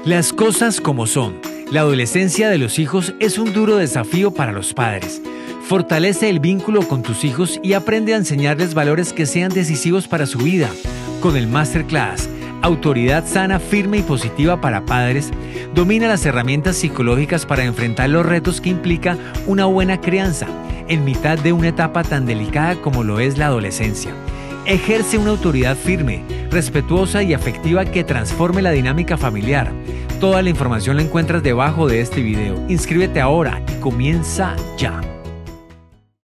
Las cosas como son. La adolescencia de los hijos es un duro desafío para los padres. Fortalece el vínculo con tus hijos y aprende a enseñarles valores que sean decisivos para su vida. Con el Masterclass Autoridad Sana, Firme y Positiva para Padres, domina las herramientas psicológicas para enfrentar los retos que implica una buena crianza en mitad de una etapa tan delicada como lo es la adolescencia. Ejerce una autoridad firme, respetuosa y afectiva que transforme la dinámica familiar. Toda la información la encuentras debajo de este video. Inscríbete ahora y comienza ya.